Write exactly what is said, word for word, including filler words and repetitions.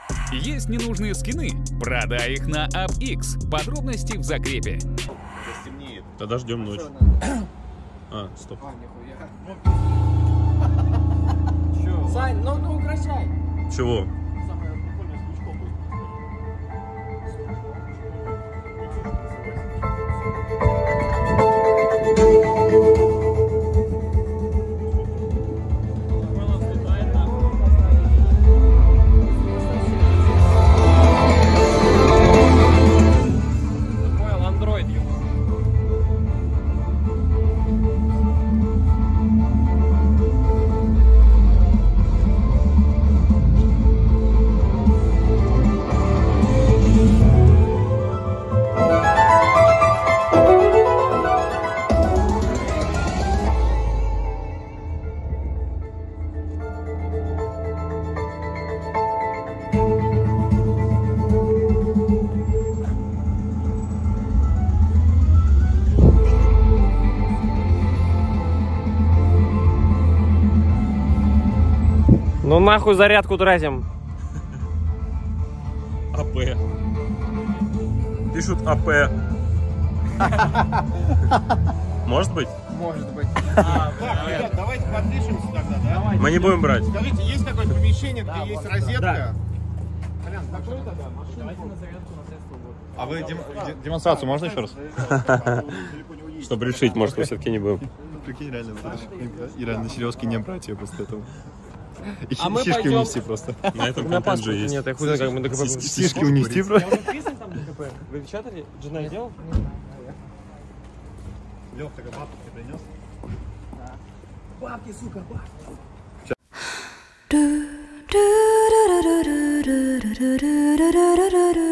Есть ненужные скины? Продай их на AppX. Подробности в закрепе. Тогда ждем ночь. А, стоп. Сань, ну, ну украшай. Чего? Ну нахуй зарядку тратим. АП. Пишут АП. Может быть? Может быть. А, так, ребят, давайте подпишемся тогда, да? Мы не будем брать. Скажите, есть такое помещение, где Да, есть вот, розетка? да. Колян, какой тогда? Давайте на зарядку на средство вот. А вы дем демонстрацию можно еще раз? Чтобы решить, может, мы все-таки не будем. Прикинь, реально, и реально серьезки не брать ее после этого. И А мы фишки пойдем- унести просто. На этом У меня контент же паспорта есть. нет, я хуй знаю, как мы ДКП. Фишки унести просто. Я уже вписан там ДКП? Вы печатали? Жена сделала? Лёх, так бабки ты принес? Бабки, сука, бабки. do do do do do do do do do do do